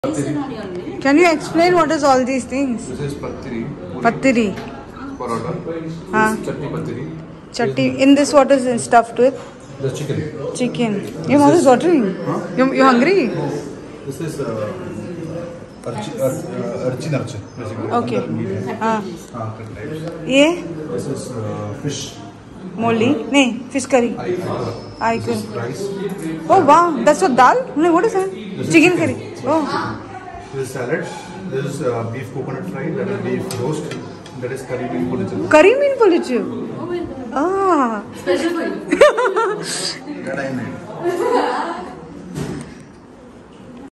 Can you explain what is all these things? This is patiri. Patiri. Paratha. Chutney patiri. Chutney. In this, what is stuffed with? The chicken. Chicken. Your mouth is watering. Huh? You're hungry? No. This is archin basically. Okay. Yeah. This is fish. Molli? No, fish curry. This is rice. Oh wow, that's what dal? No, what is that? Chicken curry. Oh. This is salad. This is beef coconut fry. That is beef roast. That is curry bean pulichu. Curry bean pulichu. Ah. That I made.